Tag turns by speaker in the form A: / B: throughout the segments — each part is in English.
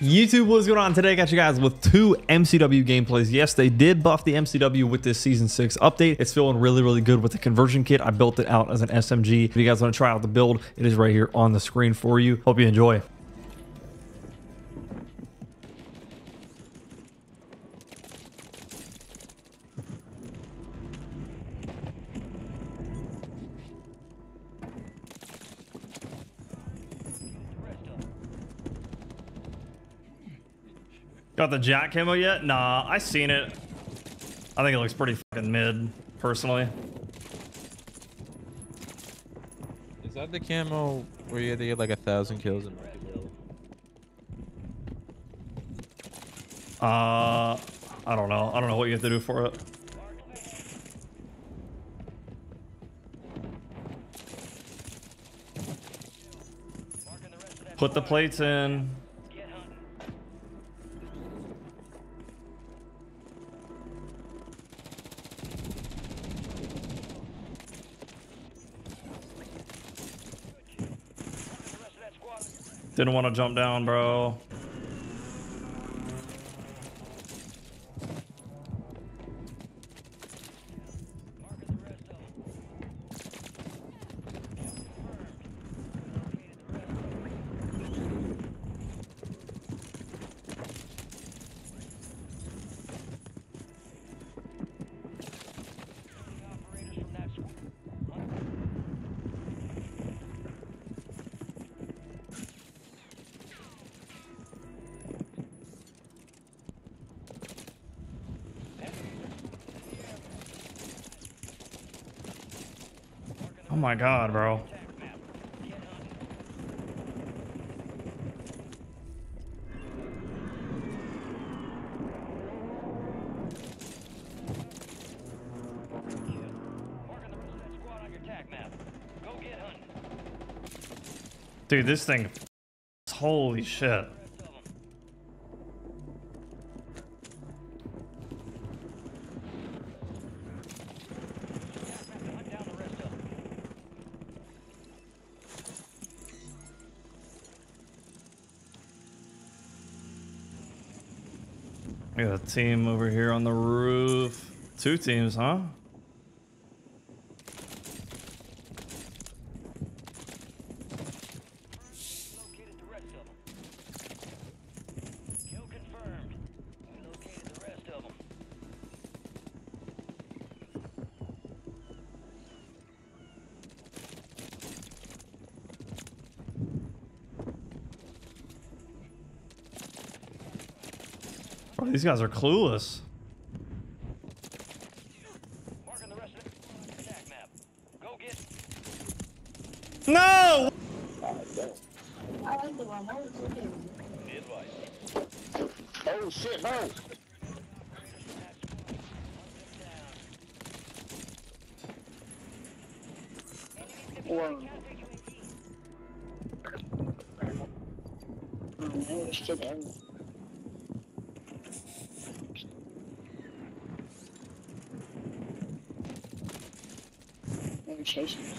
A: YouTube, what's going on today? I got you guys with two MCW gameplays. Yes, they did buff the MCW with this season 6 update. It's feeling really good with the conversion kit. I built it out as an SMG. If you guys want to try out the build, it is right here on the screen for you. Hope you enjoy. Got the Jack camo yet? Nah, I seen it. I think it looks pretty fucking mid, personally.
B: Is that the camo where you had to get like 1,000 kills in multiplayer?
A: I don't know. I don't know what you have to do for it. Put the plates in. Didn't want to jump down, bro. Oh my god, bro. Dude, this thing, holy shit. We got a team over here on the roof. 2 teams, huh? Oh, these guys are clueless. No!
C: Oh shit, no! Whoa. Oh, shit, they're chasing me.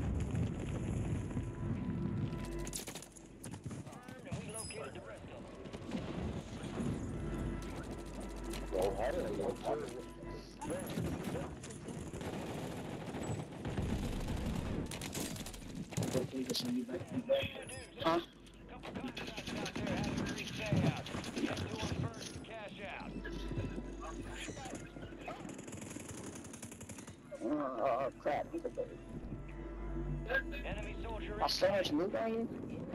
C: Huh? Oh crap, he's a bird. I so much loot on you.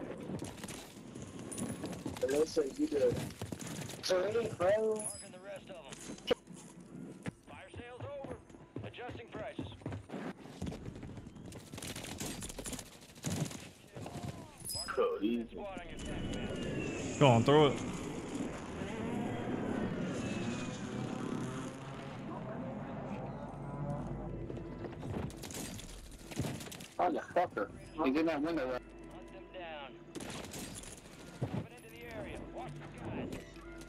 C: Let's say you did. So hey, bro.
D: Fire sales over. Adjusting prices.
C: Oh, easy.
A: Going through it.
C: Oh, you fucker. He's in that window.
D: Hunt them down. Moving into the area. Watch the skies.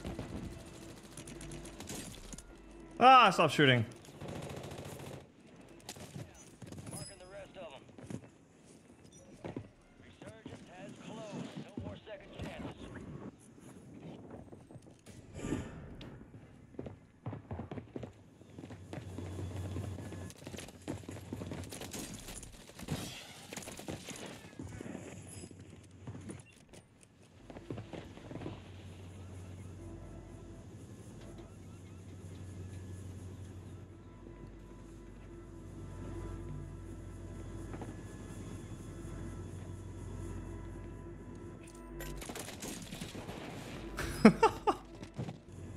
A: Ah, stop shooting.
D: Marking the rest of them. Resurgence has closed. No more second chances.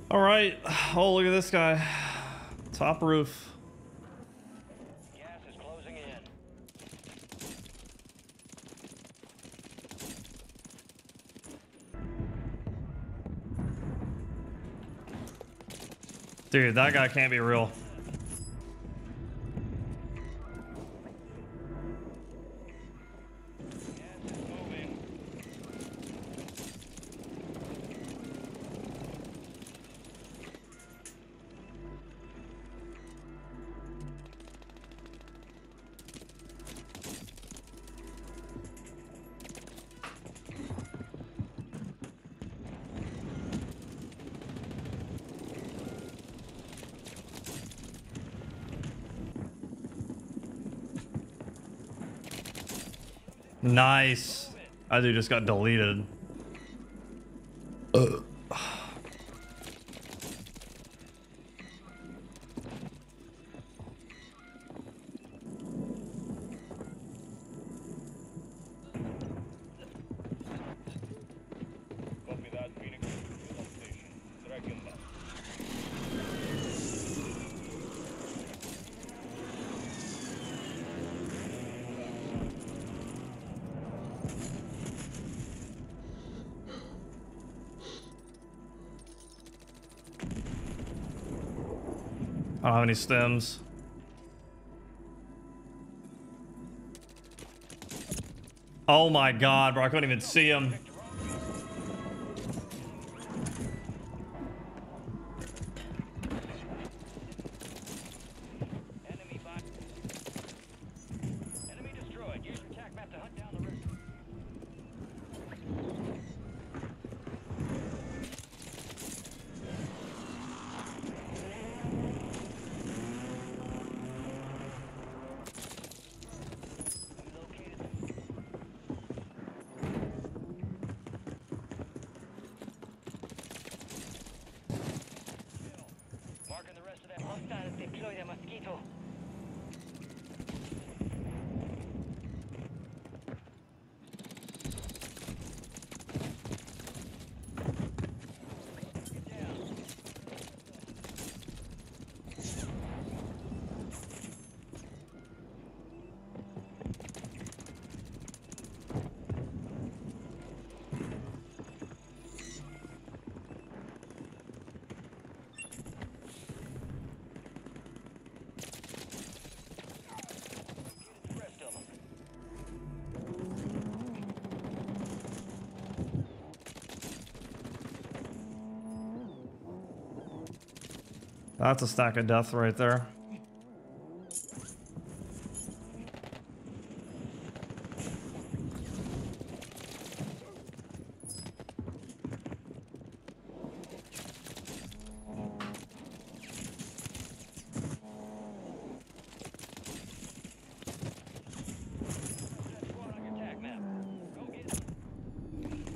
A: All right. Oh, look at this guy. Top roof.
D: Gas is closing in.
A: Dude, that guy can't be real.
D: Gas is moving.
A: Nice. That dude just got deleted.
D: Copy that, Phoenix. You're on station. Track inbound.
A: I don't have any stems. Oh my god, bro. I couldn't even see him.
D: Enemy by. Enemy destroyed. Use your tac map to hunt down the rest. Marking the rest of that. Hostiles deploy the mosquito. The rest of them.
A: That's a stack of death right there.
D: That squad on your tac map. Go get it.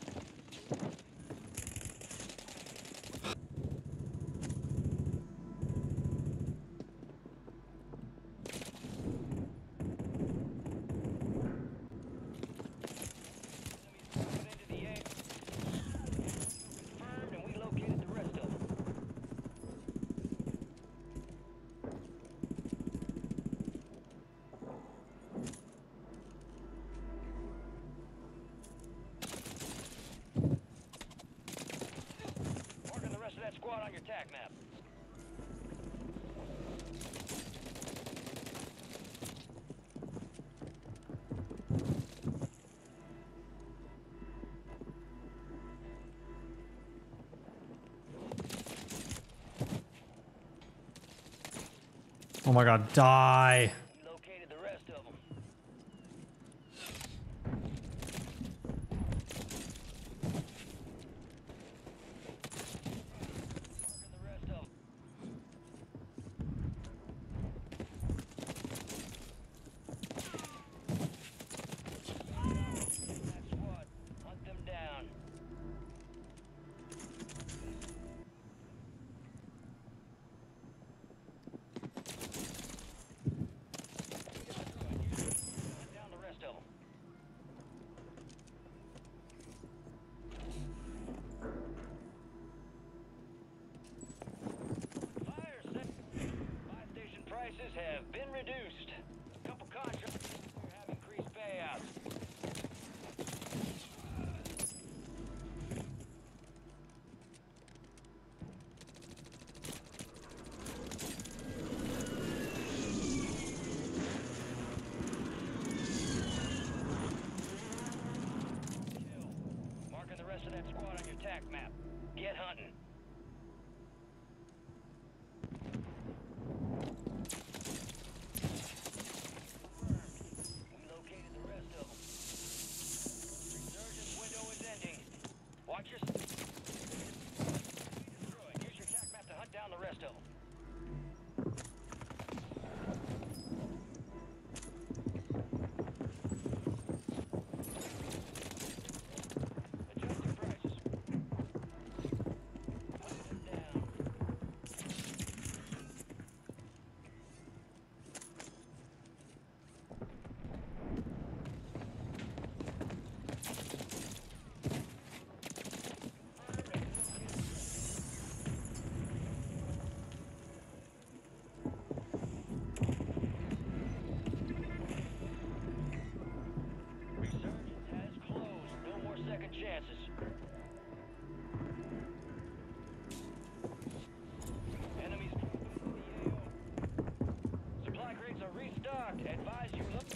D: Moving into the air. Confirmed, and we located the rest of them. Marking the rest of that squad on your tac map.
A: Oh my god, die.
D: We located the rest of them. Marking the rest of them. That squad. Hunt them down. reduced. Couple contractors have increased payouts. Marking the rest of that squad on your TAC map. Get hunting. We located the rest of them. Resurgence window is ending. Watch your... Destroy. Use your TAC map to hunt down the rest of them. Adjusting prices. Hunting them down. Resurgence has closed. No more second chances. Enemies dropping in the AO. Supply crates are restocked. Advise you look.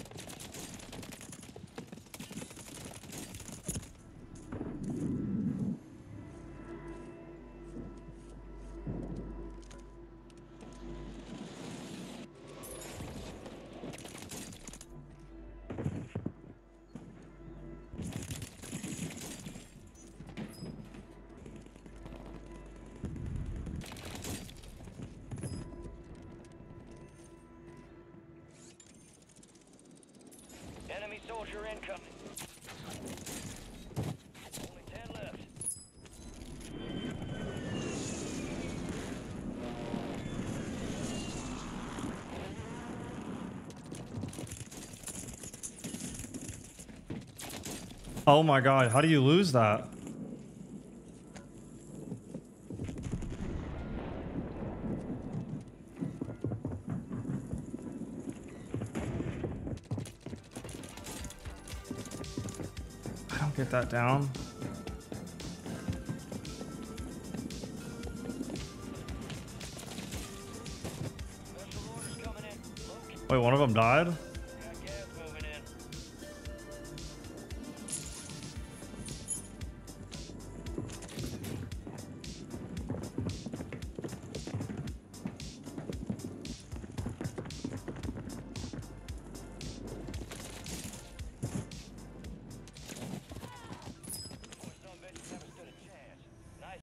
D: Enemy soldier incoming. Only 10 left.
A: Oh my god, how do you lose that? I don't get that down.
D: Special orders coming in. Locate.
A: Wait, one of them died?